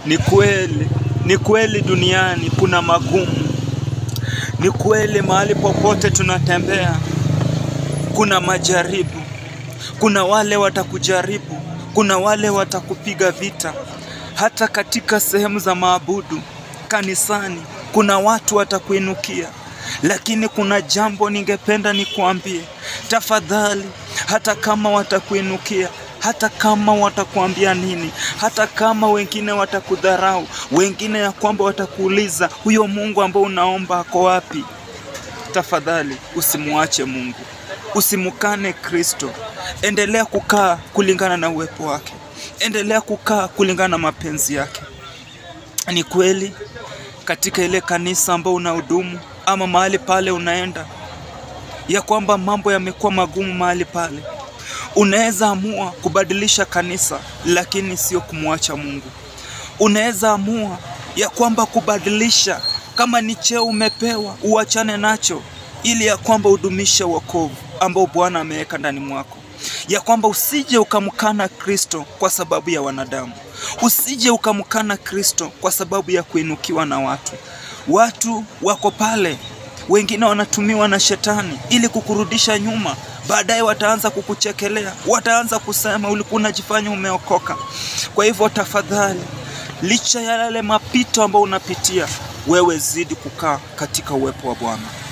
Ni kweli duniani kuna magumu. Ni kweli mahali popote tunatembea kuna majaribu. Kuna wale watakujaribu, kuna wale watakupiga vita. Hata katika sehemu za maabudu, kanisani, kuna watu watakuinukia. Lakini kuna jambo ningependa nikuambie. Tafadhali, hata kama watakuinukia, hata kama watakuambia nini, hata kama wengine watakudharau, wengine ya kwamba watakuuliza huyo Mungu ambao unaomba ako wapi, tafadhali usimuache Mungu, usimkane Kristo. Endelea kukaa kulingana na uwepo wake, endelea kukaa kulingana na mapenzi yake. Ni kweli katika ile kanisa ambao unahudumu ama mahali pale unaenda, ya kwamba mambo yamekuwa magumu mahali pale, unaweza amua kubadilisha kanisa, lakini sio kumwacha Mungu. Unaweza amua ya kwamba kubadilisha, kama ni cheo umepewa, uachane nacho, ili ya kwamba udumishe wokovu ambao Bwana ameweka ndani mwako. Ya kwamba usije ukamkana Kristo kwa sababu ya wanadamu. Usije ukamkana Kristo kwa sababu ya kuinukiwa na watu. Watu wako pale, wengine wanatumiwa na shetani ili kukurudisha nyuma. Baadaye wataanza kukuchekelea, wataanza kusema ulikuwa unajifanya umeokoka. Kwa hivyo tafadhali, licha ya yale mapito ambayo unapitia, wewe zidi kukaa katika uwepo wa Bwana.